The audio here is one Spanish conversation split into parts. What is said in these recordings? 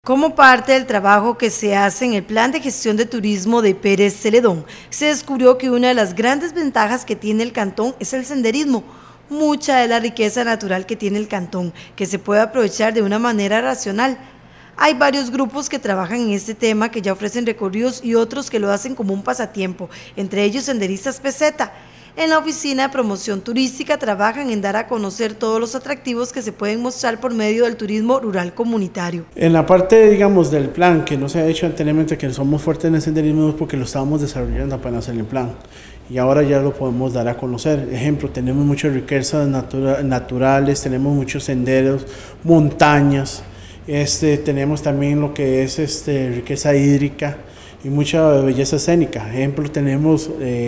Como parte del trabajo que se hace en el Plan de Gestión de Turismo de Pérez Celedón, se descubrió que una de las grandes ventajas que tiene el cantón es el senderismo. Mucha de la riqueza natural que tiene el cantón, que se puede aprovechar de una manera racional. Hay varios grupos que trabajan en este tema, que ya ofrecen recorridos y otros que lo hacen como un pasatiempo, entre ellos Senderistas Peseta. En la Oficina de Promoción Turística trabajan en dar a conocer todos los atractivos que se pueden mostrar por medio del turismo rural comunitario. En la parte, digamos, del plan, que no se ha hecho anteriormente, que somos fuertes en el senderismo, es porque lo estábamos desarrollando apenas en el plan. Y ahora ya lo podemos dar a conocer. Ejemplo, tenemos muchas riquezas naturales, tenemos muchos senderos, montañas, tenemos también lo que es riqueza hídrica y mucha belleza escénica. Ejemplo, tenemos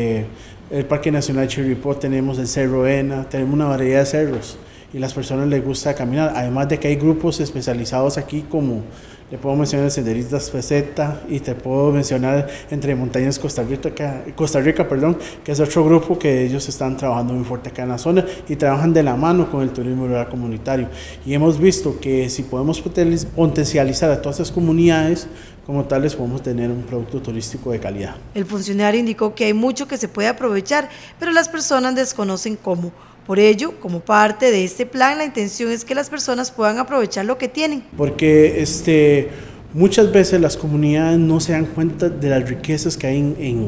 el Parque Nacional Chirripó, tenemos el Cerro Ena, tenemos una variedad de cerros y a las personas les gusta caminar, además de que hay grupos especializados aquí, como le puedo mencionar Senderistas Peseta, y te puedo mencionar Entre Montañas Costa Rica, que es otro grupo que ellos están trabajando muy fuerte acá en la zona y trabajan de la mano con el turismo rural comunitario. Y hemos visto que si podemos potencializar a todas esas comunidades, como tales podemos tener un producto turístico de calidad. El funcionario indicó que hay mucho que se puede aprovechar, pero las personas desconocen cómo. Por ello, como parte de este plan, la intención es que las personas puedan aprovechar lo que tienen. Porque muchas veces las comunidades no se dan cuenta de las riquezas que hay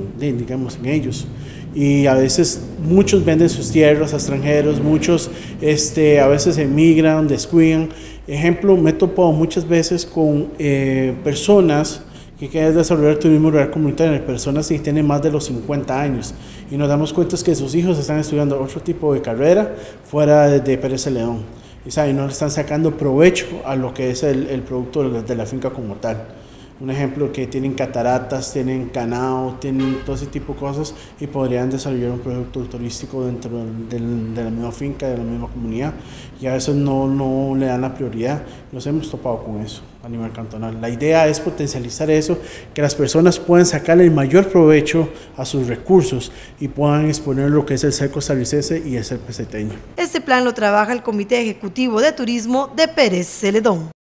en ellos. Y a veces muchos venden sus tierras a extranjeros, muchos a veces emigran, descuidan. Ejemplo, me he topado muchas veces con personas que quieren desarrollar turismo rural comunitario, personas que tienen más de los 50 años, y nos damos cuenta que sus hijos están estudiando otro tipo de carrera fuera de Pérez Celedón, y no le están sacando provecho a lo que es el producto de la finca como tal. Un ejemplo, que tienen cataratas, tienen ganado, tienen todo ese tipo de cosas y podrían desarrollar un producto turístico dentro de la misma finca, de la misma comunidad, y a veces no le dan la prioridad. Nos hemos topado con eso a nivel cantonal. La idea es potencializar eso, que las personas puedan sacarle el mayor provecho a sus recursos y puedan exponer lo que es el ser costarricense y el ser peseteño. Este plan lo trabaja el Comité Ejecutivo de Turismo de Pérez Celedón.